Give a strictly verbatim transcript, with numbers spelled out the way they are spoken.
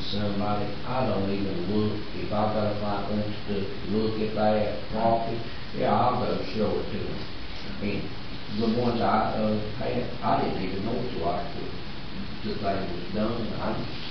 somebody, I don't even look. If I got a client wants to look at that property, yeah, I'll go show it to them. And the ones I uh, had, I didn't even know till I could, the thing was done. I just